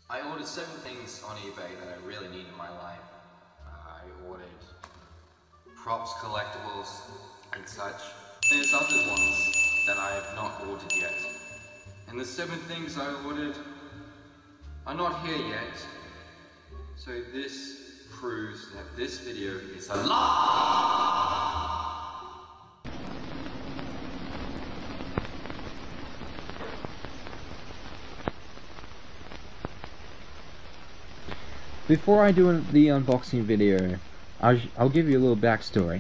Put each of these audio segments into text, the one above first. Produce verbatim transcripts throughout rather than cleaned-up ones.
I ordered seven things on eBay that I really need in my life. Uh, I ordered props, collectibles, and such. There's other ones that I have not ordered yet. And the seven things I ordered are not here yet. So this proves that this video is a lie! Before I do the unboxing video, I'll, I'll give you a little backstory.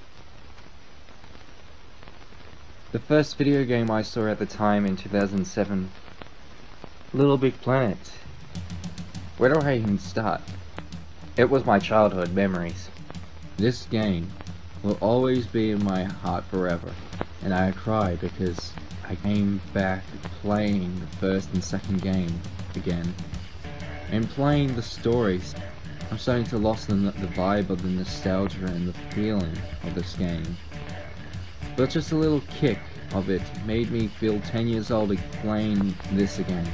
The first video game I saw at the time in two thousand seven, Little Big Planet. Where do I even start? It was my childhood memories. This game will always be in my heart forever, and I cry because I came back playing the first and second game again. And playing the stories, I'm starting to lose the, the vibe of the nostalgia and the feeling of this game. But just a little kick of it made me feel ten years old playing this again.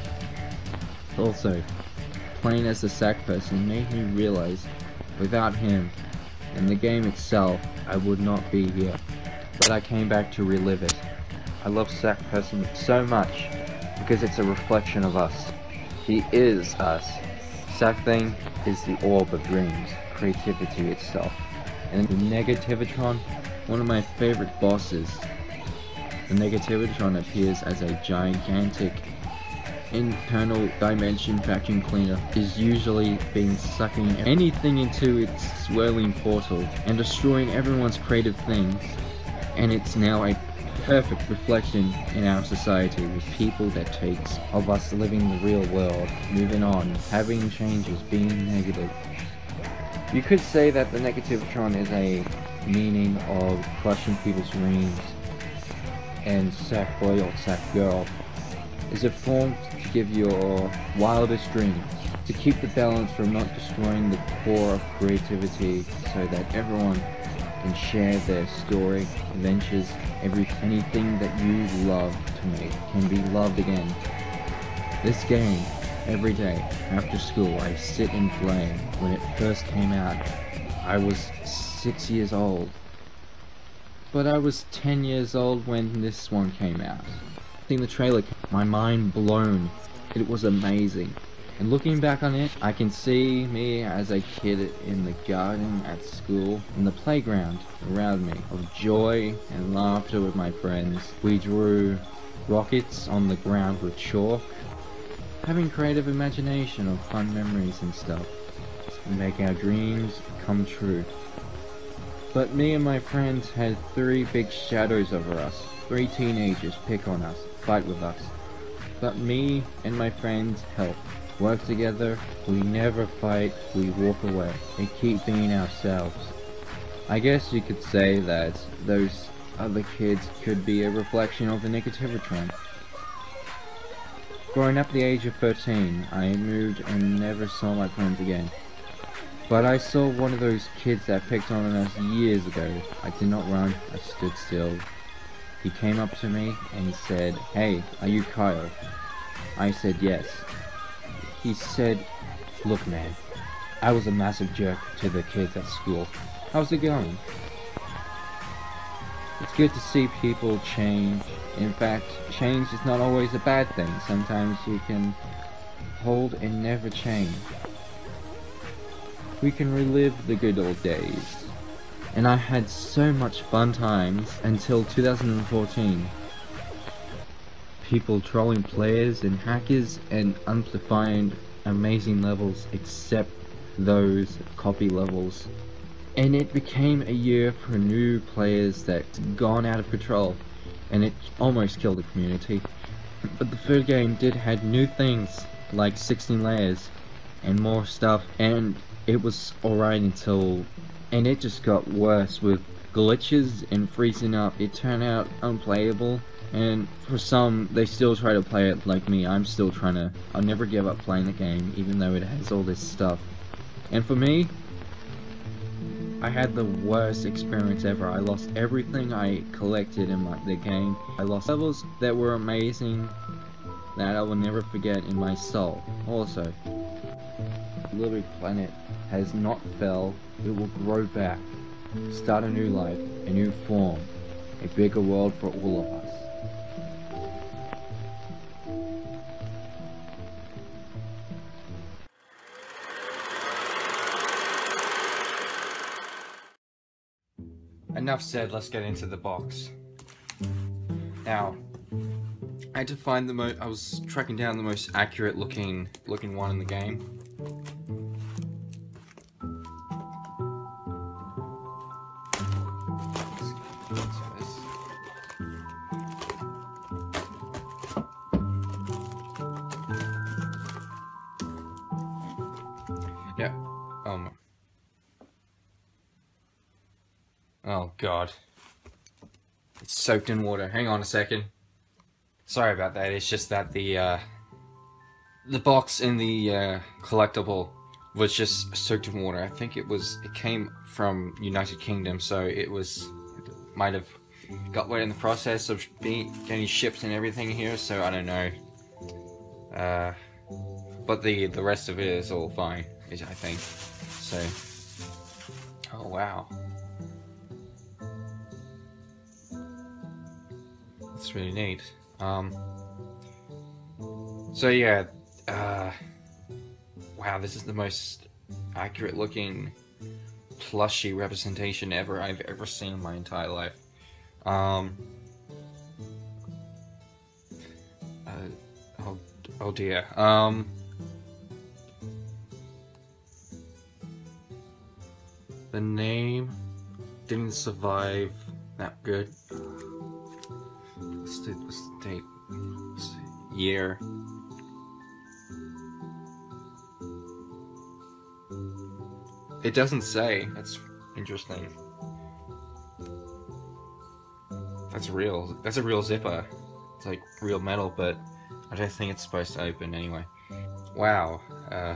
Also, playing as the sack person made me realize without him and the game itself, I would not be here. But I came back to relive it. I love sack person so much because it's a reflection of us. He is us. Sack thing is the orb of dreams, creativity itself. And the Negativitron, one of my favorite bosses. The Negativitron appears as a gigantic internal dimension vacuum cleaner, is usually being sucking anything into its swirling portal and destroying everyone's creative things. And it's now a perfect reflection in our society with people that takes of us living the real world, moving on, having changes, being negative. You could say that the Negativitron is a meaning of crushing people's dreams, and sackboy or sackgirl is a form to give your wildest dreams, to keep the balance from not destroying the core of creativity so that everyone can share their story, adventures, every anything that you love to make can be loved again. This game, every day after school, I sit and play. When it first came out, I was six years old, but I was ten years old when this one came out. Seeing the trailer, my mind blown. It was amazing. And looking back on it, I can see me as a kid in the garden, at school, in the playground around me, of joy and laughter with my friends. We drew rockets on the ground with chalk, having creative imagination of fun memories and stuff, and make our dreams come true. But me and my friends had three big shadows over us, three teenagers pick on us, fight with us. But me and my friends help. Work together, we never fight, we walk away, and keep being ourselves. I guess you could say that those other kids could be a reflection of the Negativitron. Growing up at the age of thirteen, I moved and never saw my friends again. But I saw one of those kids that picked on us years ago. I did not run, I stood still. He came up to me and said, "Hey, are you Kyle?" I said yes. He said, "Look man, I was a massive jerk to the kids at school. How's it going?" It's good to see people change. In fact, change is not always a bad thing. Sometimes you can hold and never change. We can relive the good old days. And I had so much fun times until two thousand fourteen. People trolling players and hackers and amplifying amazing levels except those copy levels. And it became a year for new players that's gone out of control, and it almost killed the community. But the third game did had new things like sixteen layers and more stuff, and it was alright until, and it just got worse with glitches and freezing up. It turned out unplayable. And for some, they still try to play it like me. I'm still trying to, I'll never give up playing the game, even though it has all this stuff. And for me, I had the worst experience ever. I lost everything I collected in my, the game. I lost levels that were amazing, that I will never forget in my soul. Also, Little Big Planet has not fell, it will grow back, start a new life, a new form, a bigger world for all of us. Enough said, let's get into the box. Now, I had to find the most, I was tracking down the most accurate looking, looking one in the game. Yeah, um, oh god, it's soaked in water. Hang on a second. Sorry about that. It's just that the uh, the box in the uh, collectible was just soaked in water. I think it was it came from United Kingdom, so it was it might have got wet in the process of being getting shipped and everything here. So I don't know. Uh, but the the rest of it is all fine, I think. So, oh wow. That's really neat. Um, so yeah, uh, wow, this is the most accurate looking plushy representation ever I've ever seen in my entire life. Um, uh, oh, oh dear. Um, the name didn't survive that good. What's the, what's the date? What's the year? It doesn't say. That's interesting. That's real. That's a real zipper. It's like real metal, but I don't think it's supposed to open anyway. Wow. Uh,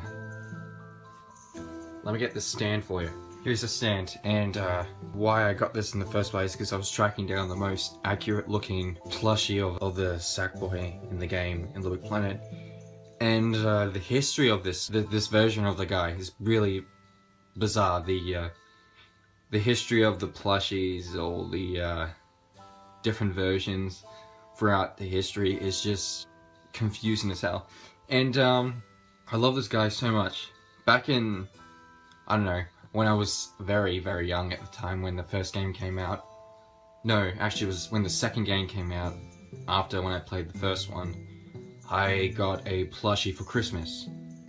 let me get this stand for you. Here's the stand, and uh, why I got this in the first place because I was tracking down the most accurate looking plushie of, of the sackboy in the game in Little Big Planet, and uh, the history of this th this version of the guy is really bizarre. The uh, the history of the plushies, all the uh, different versions throughout the history is just confusing as hell, and um, I love this guy so much. Back in, I don't know, when I was very, very young at the time when the first game came out. No, actually it was when the second game came out, after when I played the first one, I got a plushie for Christmas.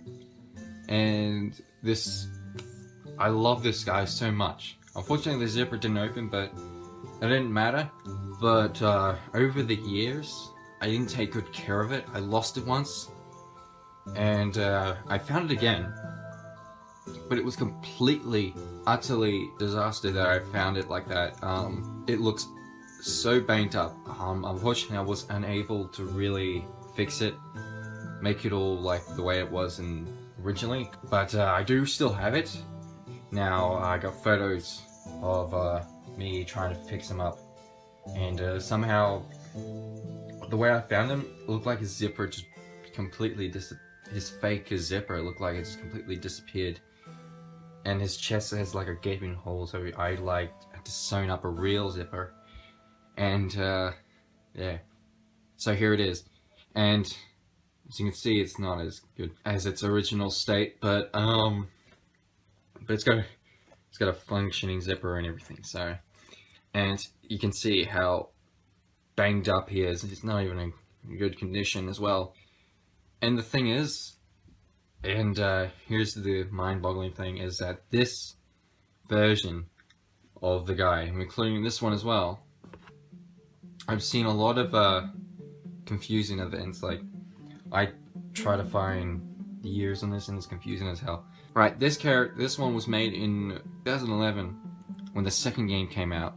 And this, I love this guy so much. Unfortunately the zipper didn't open, but it didn't matter. But uh, over the years, I didn't take good care of it. I lost it once, and uh, I found it again. But it was completely, utterly disaster that I found it like that. Um, it looks so banged up. Um, unfortunately, I was unable to really fix it, make it all like the way it was in originally. But uh, I do still have it. Now I got photos of uh, me trying to fix him up, and uh, somehow the way I found him looked like his zipper just completely dis. His fake zipper looked like it just completely disappeared. And his chest has like a gaping hole, so I like had to sewn up a real zipper. And uh, yeah, so here it is. And as you can see, it's not as good as its original state, but um, but it's got a, it's got a functioning zipper and everything. So, and you can see how banged up he is. He's not even in good condition as well. And the thing is, and uh, here's the mind-boggling thing, is that this version of the guy, including this one as well, I've seen a lot of uh, confusing events. Like, I try to find the years on this and it's confusing as hell. Right, this character, this one was made in two thousand eleven when the second game came out.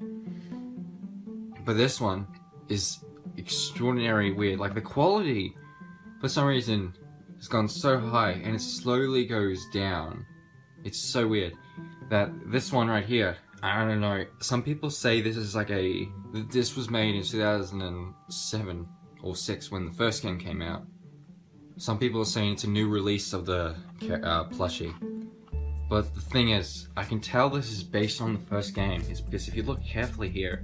But this one is extraordinarily weird. Like, the quality, for some reason, it's gone so high and it slowly goes down. It's so weird that this one right here, I don't know, some people say this is like a, this was made in two thousand seven or six when the first game came out. Some people are saying it's a new release of the uh, plushie. But the thing is, I can tell this is based on the first game. It's because if you look carefully here,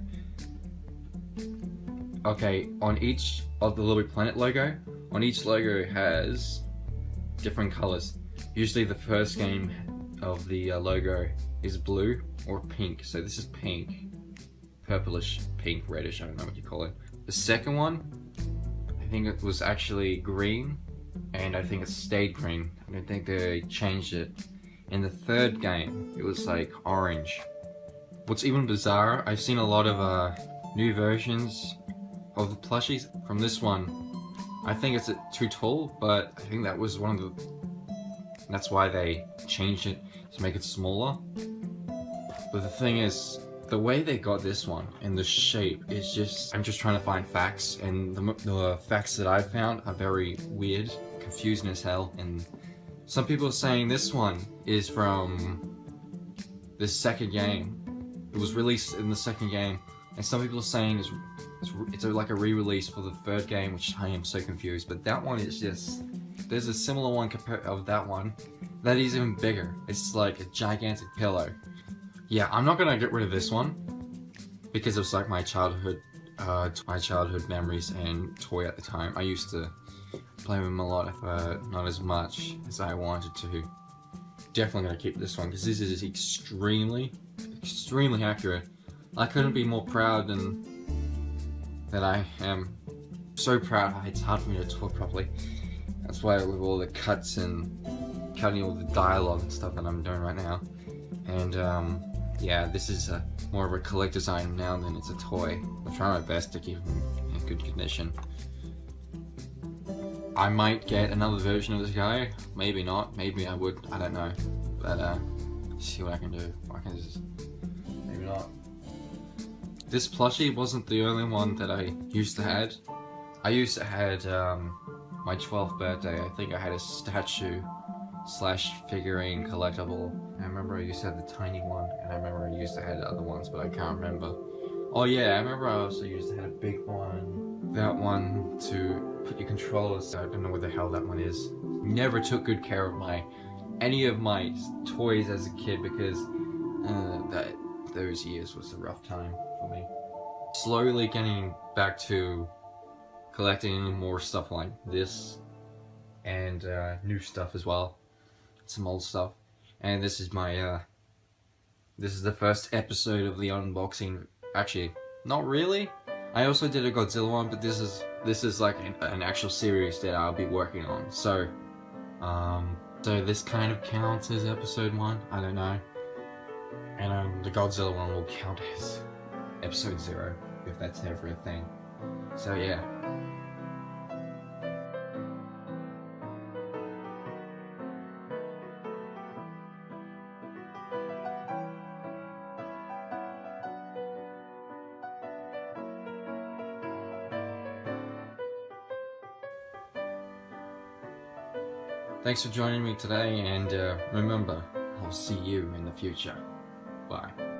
okay, on each of the Little Big Planet logo, on each logo has different colors. Usually the first game of the uh, logo is blue or pink. So this is pink, purplish, pink, reddish, I don't know what you call it. The second one, I think it was actually green, and I think it stayed green. I don't think they changed it. In the third game, it was like orange. What's even bizarre, I've seen a lot of uh, new versions of the plushies. From this one, I think it's too tall, but I think that was one of the... That's why they changed it, to make it smaller. But the thing is, the way they got this one and the shape is just... I'm just trying to find facts, and the, the facts that I found are very weird, confusing as hell, and some people are saying this one is from the second game. It was released in the second game, and some people are saying it's, it's, it's like a re-release for the third game, which I am so confused. But that one is just... There's a similar one compared of that one that is even bigger. It's like a gigantic pillow. Yeah, I'm not gonna get rid of this one because it's like my childhood, uh, my childhood memories and toy at the time. I used to play with them a lot, but not as much as I wanted to. Definitely gonna keep this one because this is extremely, extremely accurate. I couldn't be more proud than that I am. So proud. It's hard for me to talk properly. That's why with all the cuts and cutting all the dialogue and stuff that I'm doing right now. And um, yeah, this is a, more of a collector's item now than it's a toy. I'm trying my best to keep them in good condition. I might get another version of this guy, maybe not, maybe I would, I don't know. But uh, see what I can do. I can just, maybe not. This plushie wasn't the only one that I used to had. I used to had um, my twelfth birthday, I think I had a statue slash figurine collectible. I remember I used to have the tiny one, and I remember I used to have other ones, but I can't remember. Oh yeah, I remember I also used to have a big one. That one to put your controllers. I don't know what the hell that one is. Never took good care of my any of my toys as a kid because uh, that those years was a rough time for me. Slowly getting back to collecting more stuff like this and uh, new stuff as well, some old stuff. And this is my uh, this is the first episode of the unboxing. Actually, not really. I also did a Godzilla one, but this is this is like an, an actual series that I'll be working on. So, um, so this kind of counts as episode one. I don't know. And um, the Godzilla one will count as episode zero if that's ever a thing. So yeah. Thanks for joining me today, and uh, remember, I'll see you in the future. Bye.